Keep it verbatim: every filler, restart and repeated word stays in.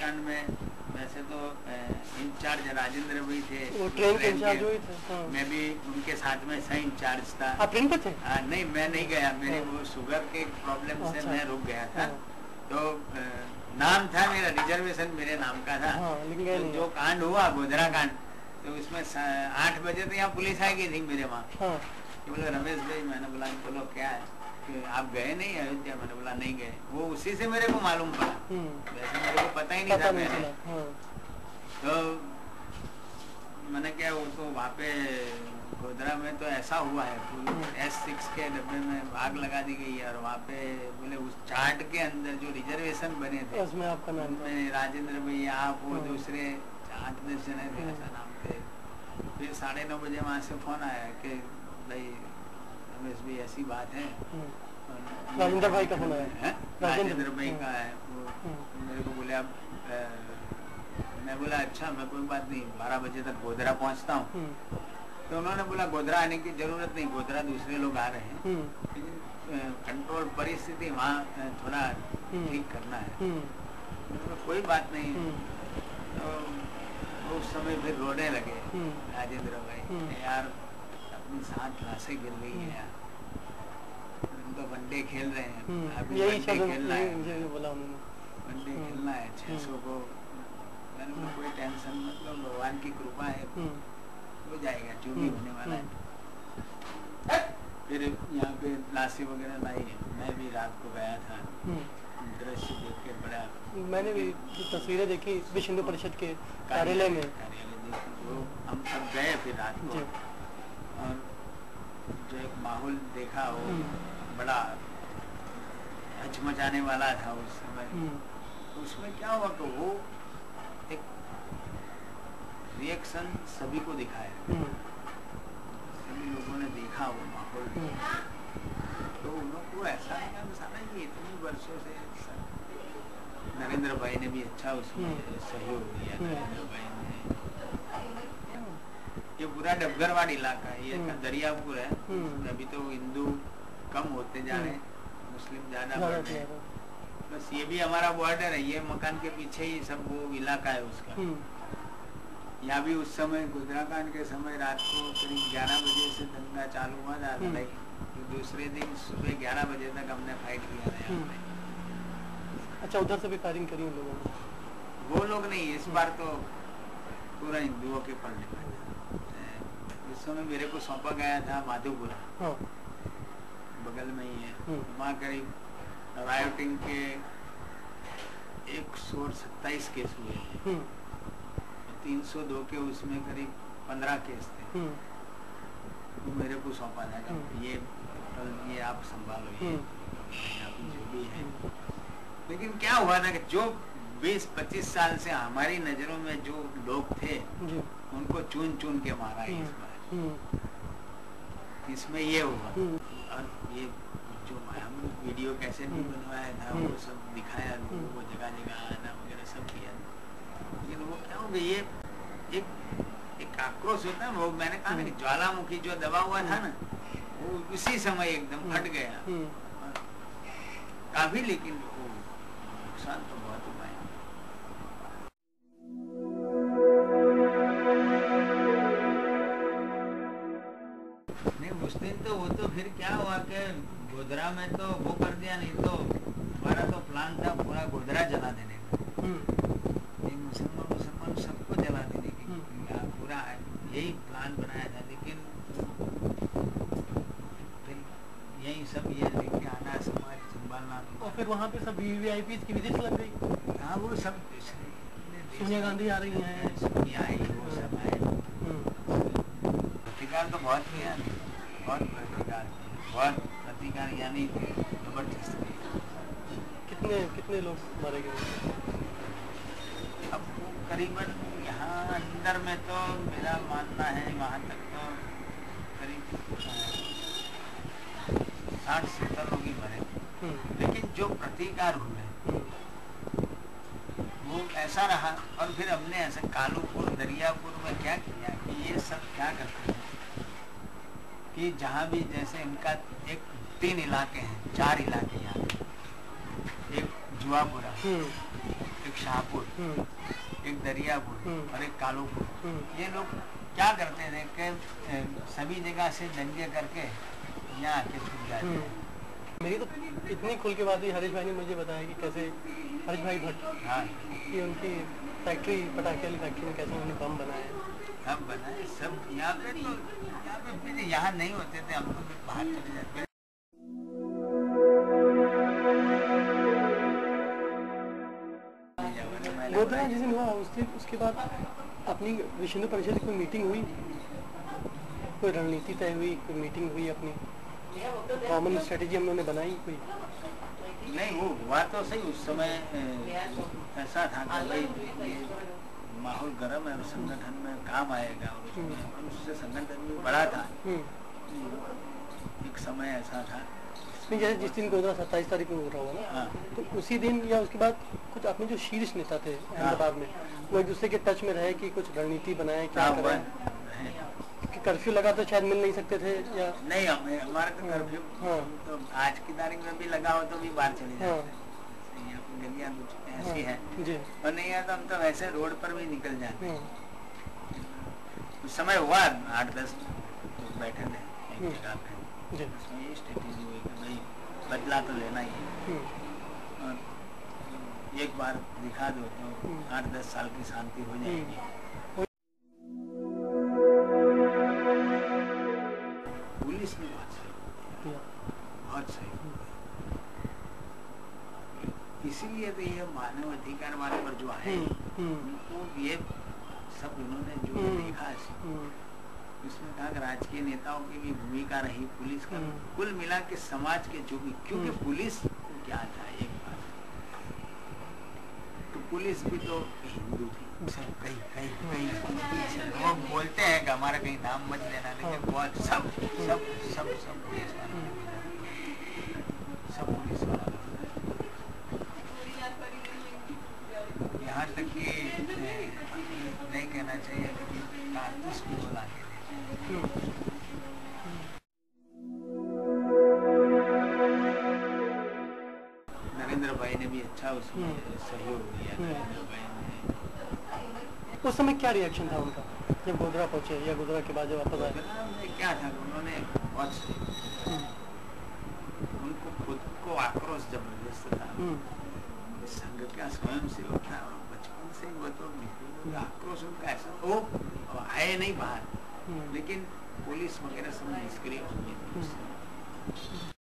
कांड में वैसे तो इंचार्ज राजेंद्र भाई थे, वो ट्रेन के इंचार्ज हुए थे। हाँ। मैं भी उनके साथ में सही इंचार्ज था। आप ट्रेन पे थे? आ, नहीं मैं नहीं गया, मेरी वो शुगर के प्रॉब्लम से मैं रुक गया था। तो नाम था मेरा, रिजर्वेशन मेरे नाम का था। हाँ, तो जो कांड हुआ गोधरा कांड, तो उसमें आठ बजे तो यहाँ पुलिस आ गई थी मेरे वहाँ। हाँ। बोले रमेश भाई, मैंने बोला बोलो क्या है कि आप गए नहीं अयोध्या? मैंने बोला नहीं गए। वो उसी से मेरे को मालूम पड़ा, वैसे मेरे को पता ही नहीं था मैंने। हाँ। तो मैंने क्या, वो तो वहाँ पे गोधरा में तो ऐसा हुआ है, एस सिक्स के डब्बे में आग लगा दी गई है, और वहाँ पे बोले उस चार्ट के अंदर जो रिजर्वेशन बने थे उसमें आपका नाम, में राजेंद्र भाई, आप, वो दूसरे आठ दस जने थे, ऐसा नाम थे। फिर साढ़े नौ बजे वहाँ से फोन आया कि भाई रमेश भाई ऐसी बात है, राजेंद्र भाई का फोन आया, राजेंद्र भाई का है। वो मेरे को बोले आप, मैं बोला अच्छा, मैं कोई बात नहीं, बारह बजे तक गोधरा पहुँचता हूँ। तो उन्होंने बोला गोधरा आने की जरूरत नहीं, गोधरा दूसरे लोग आ रहे हैं, लेकिन कंट्रोल परिस्थिति वहाँ थोड़ा ठीक करना है। तो कोई बात नहीं। तो उस समय फिर रोने लगे राजेंद्र भाई, यार अपनी साथ लाशें गिर गई है यार, हम तो वनडे खेल रहे हैं, अभी वनडे खेलना है, वनडे खेलना है छह सौ को। मैंने तो कोई टेंशन, मतलब भगवान की कृपा है, हो जाएगा जो भी होने वाला है। फिर यहाँ पे लाशें वगैरह लाई, मैं भी रात को गया था, दृश्य देख के बड़ा, मैंने भी तस्वीरें देखी विश्व हिंदू परिषद के कार्यालय में, कार्यालय देखी, तो हम सब गए फिर रात को, और जो एक माहौल देखा वो बड़ा हचमचाने वाला था उस समय। उसमें क्या हुआ कि वो एक रिएक्शन सभी को दिखाया, सभी लोगों ने देखा वो माहौल, तो उन लोगों को ऐसा लगा सारा ये इतने वर्षों से। नरेंद्र भाई ने भी अच्छा उसमें सहयोग दिया, नरेंद्र भाई ने। ये पूरा डबगरवाड़ इलाका है, ये दरियापुर है, अभी तो हिंदू कम होते जा रहे हैं, मुस्लिम ज्यादा बढ़ रहे हैं, बस ये भी हमारा बॉर्डर है, ये मकान के पीछे ही सब वो इलाका है उसका। यहाँ भी उस समय गोधरा कांड के समय रात को करीब ग्यारह बजे से दंगा चालू हुआ था, लड़ाई, तो दूसरे दिन सुबह ग्यारह बजे तक हमने फाइट किया था यहाँ पे। अच्छा, उधर से भी फायरिंग करी उन लोगों ने? वो लोग नहीं, इस बार तो पूरा हिंदुओं के पड़ने वाला। इस समय मेरे को सौंपा गया था माधोपुरा, हाँ। बगल में ही है, वहाँ करीब रायोटिंग के एक सौ सत्ताईस केस हुए, तीन सौ दो के उसमें करीब पंद्रह केस थे। तो मेरे को सौंपा था, ये ये आप संभालो, ये जो भी है। लेकिन क्या हुआ ना कि जो बीस पच्चीस साल से हमारी नजरों में जो लोग थे उनको चुन चुन के मारा इस बार, इसमें ये हुआ। और ये जो हम वीडियो कैसे भी बनवाया था वो सब दिखाया लोगों को, जगह जगह आना वगैरह सब किया, लेकिन वो क्या हो गया, ये एक एक आक्रोश होता है, वो मैंने कहा ना कि ज्वालामुखी जो दबा हुआ था ना, वो उसी समय एकदम फट गया काफी, लेकिन वो नुकसान तो बहुत हुआ है। नहीं उस दिन तो वो तो फिर क्या हुआ कि गोधरा में तो वो कर दिया, नहीं तो हमारा तो प्लान था पूरा गोधरा जला देने का, मुसलमान मुसलमान सबको जला देने की, पूरा यही प्लान बनाया था। लेकिन फिर यही सब ये लेके आना, समाज संभालना, और फिर वहाँ पे सब वीवीआईपी की विजिट लग गई। हाँ, वो सब सोनिया गांधी आ रही हैं, सोनिया आई, वो सब आए, प्रतिकार तो बहुत किया, बहुत प्रतिकार, बहुत प्रतिकार, यानी जबरदस्त। कितने कितने लोग मारे गए? अब वो करीबन यहाँ अंदर में तो मेरा मानना है वहाँ तक तो करीब साठ सत्तर लोग ही मरे, लेकिन जो प्रतिकार हुए वो ऐसा रहा। और फिर हमने ऐसे कालूपुर दरियापुर में क्या किया कि ये सब क्या करते हैं कि जहाँ भी जैसे इनका एक तीन इलाके हैं, चार इलाके यहाँ, एक जुआपुरा, एक एक शाहपुर, एक दरियापुर और एक कालूपुर। ये लोग क्या करते थे कि सभी जगह से दंगे करके यहाँ आके छुप जाते हैं। मेरी तो इतनी खुल के बात हुई, हरीश भाई ने मुझे बताया कि कैसे हरीश भाई भट्ट, हाँ, कि उनकी फैक्ट्री, पटाखे वाली फैक्ट्री में कैसे उन्होंने बम बनाए, हम बनाए सब यहाँ पे। तो यहाँ पे पहले यहाँ नहीं होते थे, हम तो बाहर चले जाते। गोधरा जिस दिन हुआ उसके उसके बाद अपनी विश्व हिंदू परिषद की कोई मीटिंग हुई, कोई रणनीति तय हुई, कोई मीटिंग हुई, अपनी कॉमन स्ट्रेटेजी हम लोगों ने बनाई कोई? नहीं, वो हुआ तो सही। उस समय ऐसा था कि भाई ये माहौल गर्म है और संगठन में काम आएगा, और उससे संगठन भी बड़ा था। एक समय ऐसा था। नहीं, जैसे जिस दिन गोधरा सत्ताईस तारीख को हो रहा हुआ ना, तो उसी दिन या उसके बाद कुछ अपने जो शीर्ष नेता थे अहमदाबाद में, वो एक दूसरे के टच में रहे कि कुछ रणनीति बनाए, क्या करें, कि कर्फ्यू लगा तो शायद मिल नहीं सकते थे या नहीं। हमें हमारे तो कर्फ्यू तो आज की तारीख में भी लगा हो तो भी बाहर चले जाते हैं। गलियां कुछ ऐसी है और नहीं है तो हम तो वैसे रोड पर भी निकल जाते हैं। उस समय हुआ आठ दस लोग बैठे थे एक जगह पे, उसमें ये स्ट्रेटेजी हुई कि भाई बदला तो लेना ही है, और एक बार दिखा दो तो आठ दस साल की शांति हो जाएगी। पुलिस ने बहुत सही बहुत सही इसीलिए तो ये मानव अधिकार वाले पर जो है उनको ये सब उन्होंने जो देखा इसमें कहा कि राजकीय नेताओं की भी भूमिका रही, पुलिस का कुल मिला के समाज के जो भी, क्योंकि पुलिस क्या था एक बात, तो पुलिस भी तो हिंदू थी। कहीं कहीं कहीं वो बोलते हैं कि हमारा कहीं नाम मत लेना, लेकिन बहुत सब सब सब सब पुलिस वाला सब पुलिस वाला यहाँ तक कि नहीं कहना चाहिए कि कारतूस भी बोला के नरेंद्र भाई ने भी अच्छा उसमें सहयोग दिया। नरेंद्र भाई ने उस समय क्या रिएक्शन था उनका जब गोधरा पहुंचे या गोधरा के बाद जब वापस आए? क्या था, उन्होंने बहुत उनको खुद को आक्रोश जबरदस्त था। संघ का स्वयं सेवक था, बचपन से वो तो आक्रोश उनका ऐसा, वो आए नहीं बाहर, लेकिन पुलिस वगैरह सब निष्क्रिय हो गई।